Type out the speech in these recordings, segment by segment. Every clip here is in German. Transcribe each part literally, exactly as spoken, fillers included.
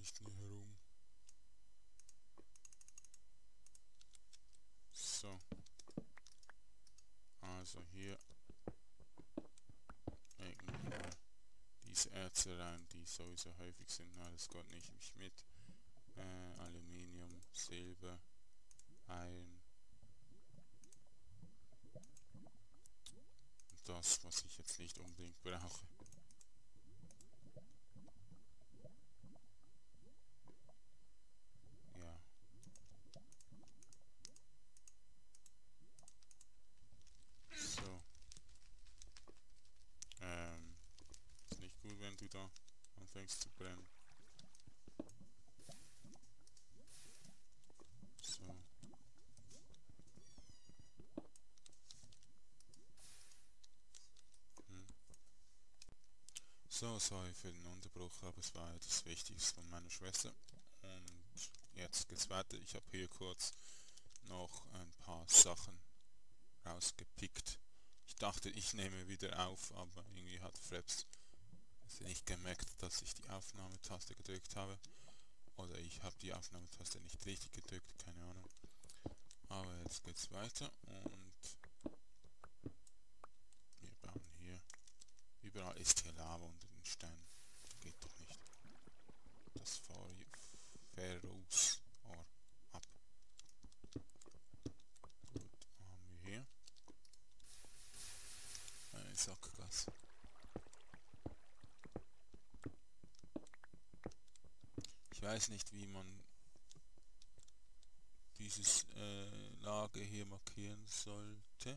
nicht hier herum. So. Also hier irgendwo diese Erze rein, die sowieso häufig sind. Na, das geht nicht mich mit. Äh, Aluminium, Silber, Iron. Und das, was ich jetzt nicht unbedingt brauche. Ja. So. Ähm, ist nicht gut, wenn du da anfängst zu brennen. So. Hm. So, sorry für den Unterbruch, aber es war ja das Wichtigste von meiner Schwester. Und jetzt geht's weiter. Ich habe hier kurz noch ein paar Sachen rausgepickt. Ich dachte, ich nehme wieder auf, aber irgendwie hat Fraps nicht gemerkt, dass ich die Aufnahmetaste gedrückt habe. Oder ich habe die Aufnahmetaste nicht richtig gedrückt, keine Ahnung. Aber jetzt geht's weiter und wir bauen hier. Überall ist hier Lava unter den Steinen. Geht doch nicht. Das Ferrous-Ohr ab. Gut, haben wir hier eine Sackgasse. Ich weiß nicht, wie man dieses äh, Lager hier markieren sollte.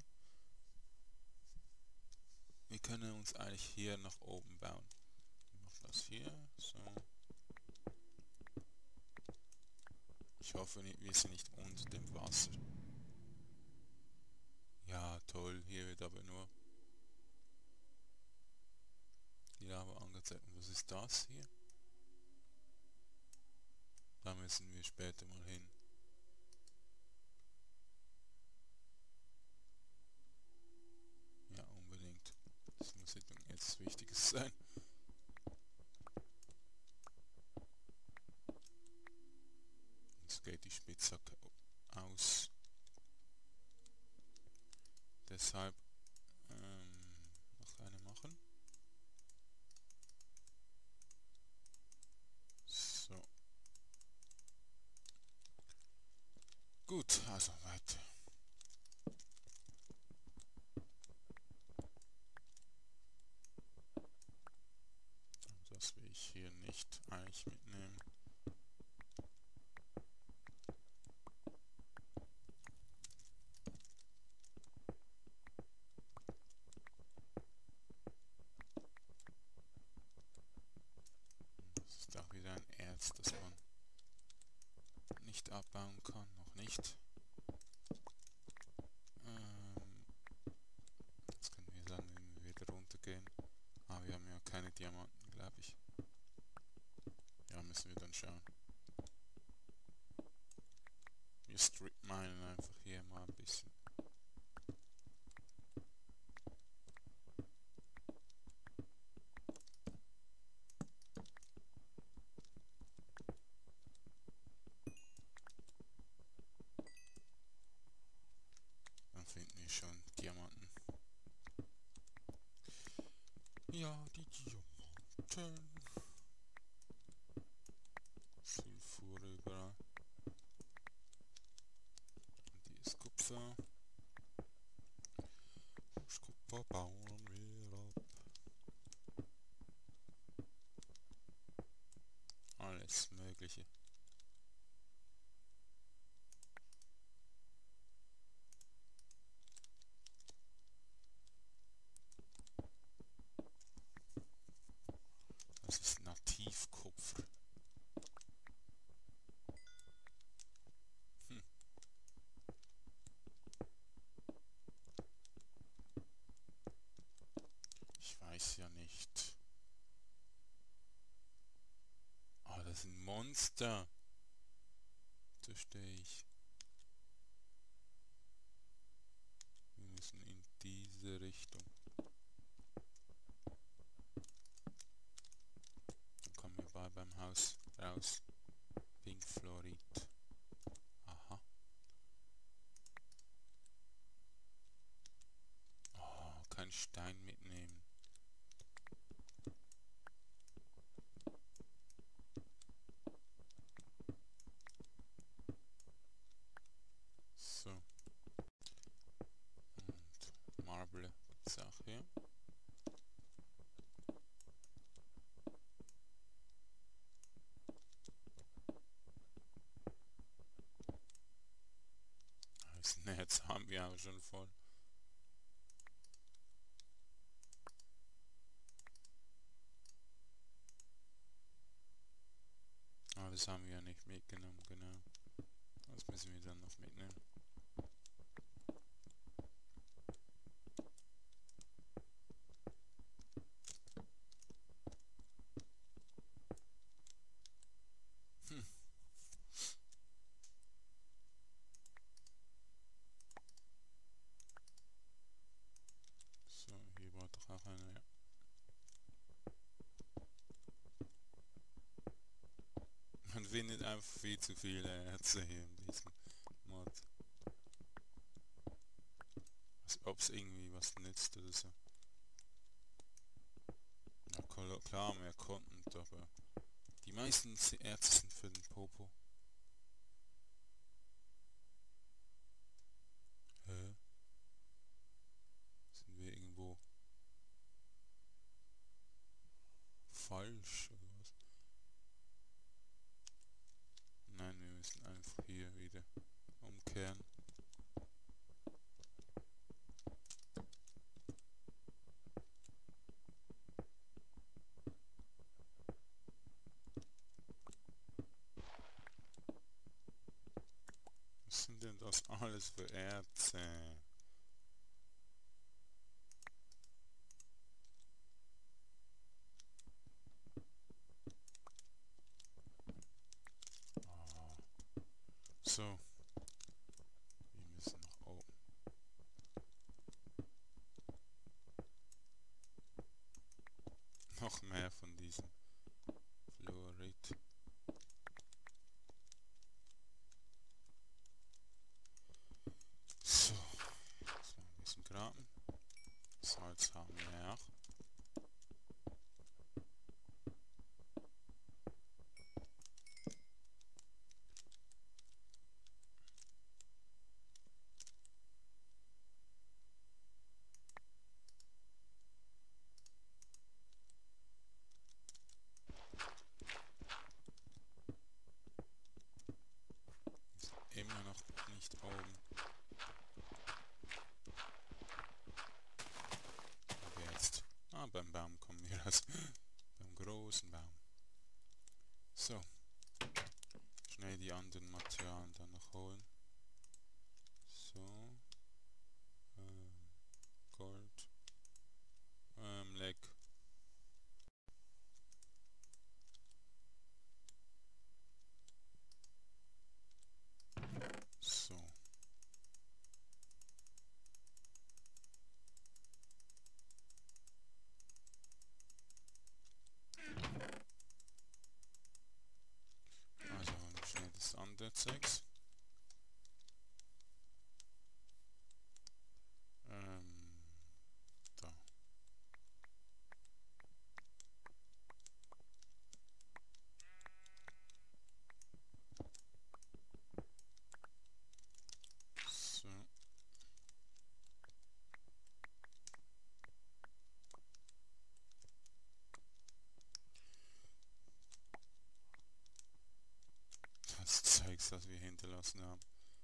Wir können uns eigentlich hier nach oben bauen. Ich mache das hier, so. Ich hoffe, wir sind nicht unter dem Wasser. Ja, toll, hier wird aber nur die Lava angezeigt. Und was ist das hier? Da müssen wir später mal hin. Ja, unbedingt. Das muss jetzt Wichtiges sein. Jetzt geht die Spitzhacke aus. Deshalb ähm, noch eine machen. So. Gut, also weiter. Das will ich hier nicht eigentlich mitnehmen. Das ist auch wieder ein Erz, das man nicht abbauen kann, noch nicht. Ähm, jetzt können wir dann wieder runtergehen. Ah, wir haben ja keine Diamanten, glaube ich. Ja, müssen wir dann schauen. Wir strip minen einfach hier mal ein bisschen. Dann finden wir schon Diamanten. Ja, die Diamanten. Sulfur überall. Und die ist Kupfer. Das Kupfer bauen wir ab. Alles Mögliche. Das ist Nativkupfer. Hm. Ich weiß ja nicht. Ah, das ist ein Monster. Verstehe ich. Wir müssen in diese Richtung. Dann kommen wir bei beim Haus raus. aus. Pinkfluorid. Aha. Oh, kein Stein mitnehmen. So. Und Marble ist auch hier. Das Netz haben wir auch schon voll. Aber das haben wir ja nicht mitgenommen, genau. Das müssen wir dann noch mitnehmen. Hm. So, hier war doch auch eine, ja. Man findet einfach viel zu viele Erze hier in diesem Mod. Als ob es irgendwie was nützt oder so. Ja, klar, mehr Content, aber die meisten Erze sind für den Popo. Hä? Sind wir irgendwo falsch oder was? Nein, wir müssen einfach hier wieder umkehren. Was sind denn das alles für Erze? Oh. So. Wir müssen nach oben. Noch mehr von diesem Fluorid. So. Jetzt mal ein bisschen graben. Salz haben wir auch. Immer noch nicht oben. Aber jetzt. Ah, beim Baum kommen wir raus. Beim großen Baum. So. Schnell die anderen Materialien dann noch holen. So. Ähm, Gold. Ähm, Leck. So. Also holen wir schnell das andere Zeugs. Ähm, da. So. Das Zeugs, das wir hinterlassen haben.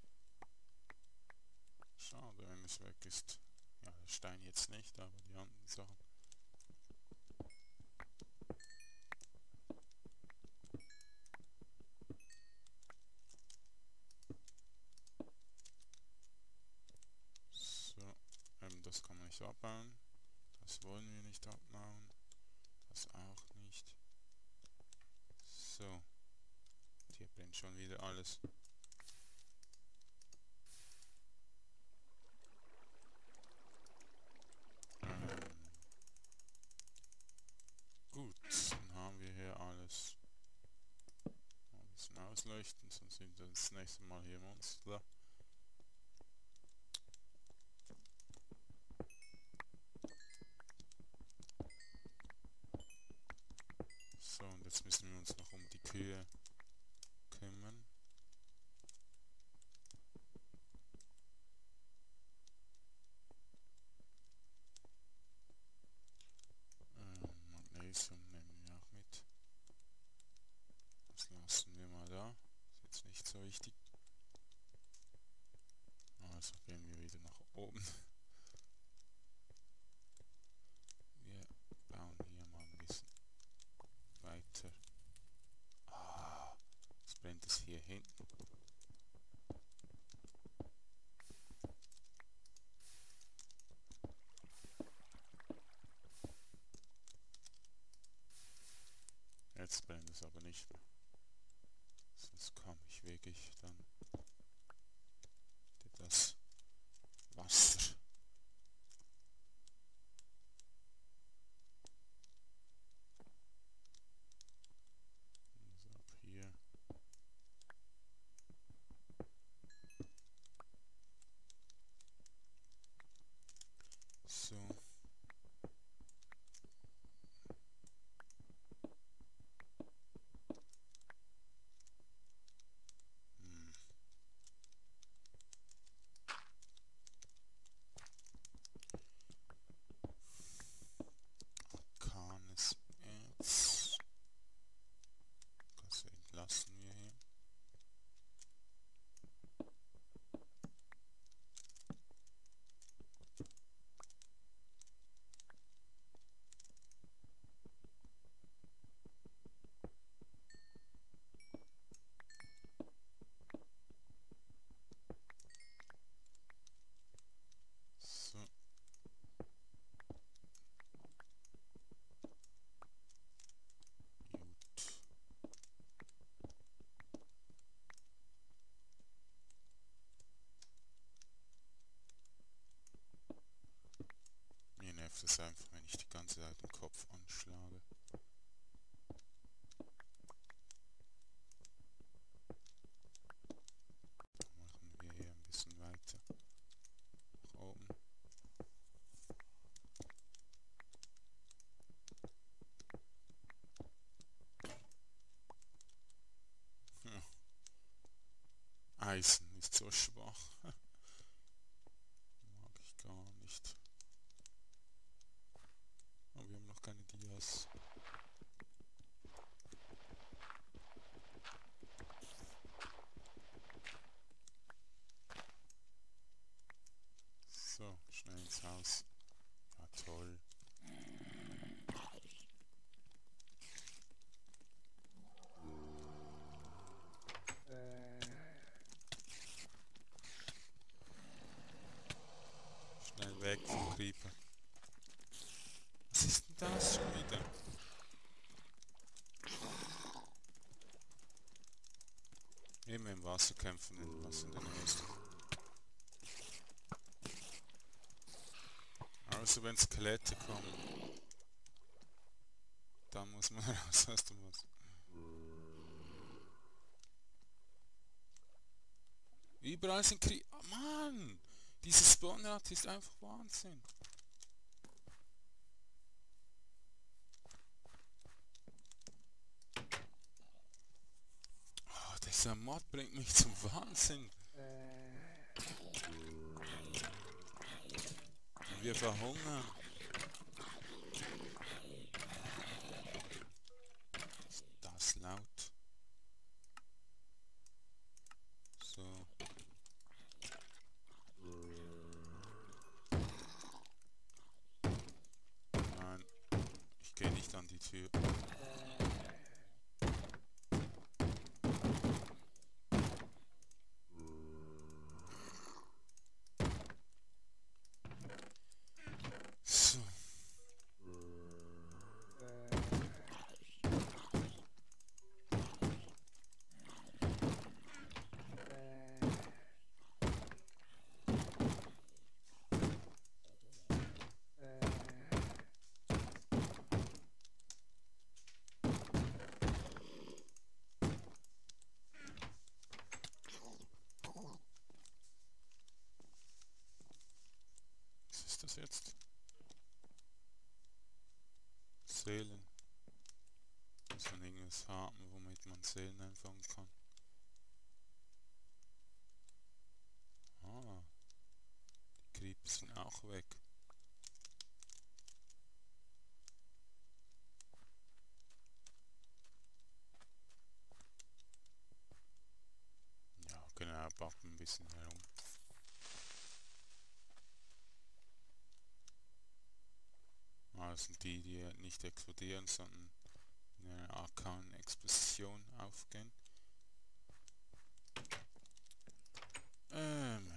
Schade, wenn es weg ist. Ja, der Stein jetzt nicht, aber die anderen Sachen. So, ähm, das kann man nicht abbauen. Das wollen wir nicht abbauen. Das auch nicht. So. Hier brennt schon wieder alles. Ähm, gut, dann haben wir hier alles. ausleuchten, sonst sind wir das nächste Mal hier Monster. So, und jetzt müssen wir uns noch um die Kühe kümmern. Ähm, Magnesium nehmen wir auch mit. Das lassen wir mal da. Ist jetzt nicht so wichtig. Also gehen wir wieder nach oben. Wir bauen hier mal ein bisschen weiter. Ah, jetzt brennt es hier hinten. Jetzt brennt es aber nicht mehr. Sonst komme ich wirklich dann das Wasser. Also ab hier. So. Hm. Arkanes Erz. Das entlassen wir hier. So. Gut. Mir nervt es einfach, wenn ich die ganze Zeit den Kopf anschlage. Machen wir hier ein bisschen weiter. Nach oben. Hm. Eisen ist so schwach. Mag ich gar nicht. Aber wir haben noch keine Dias. So, schnell ins Haus. Ja, toll. Schnell weg vom Creeper. Was ist denn das schon wieder? Immer im Wasser kämpfen, was in der Nähe ist. Also wenn Skelette kommen, dann muss man raus aus dem Wasser. Überall sind Krie... Oh Mann! Dieses Spawnrad ist einfach Wahnsinn. Oh, dieser Mod bringt mich zum Wahnsinn. Wir verhungern. Ist das laut? So. Nein, ich gehe nicht an die Tür. So. Seelen. Muss man irgendwas haben, womit man Seelen einfangen kann. Ah, die Creeper sind auch weg. Ja, genau, backen ein bisschen herum. Ah, das sind die, die nicht explodieren, sondern in einer arkanen Explosion aufgehen. Ähm,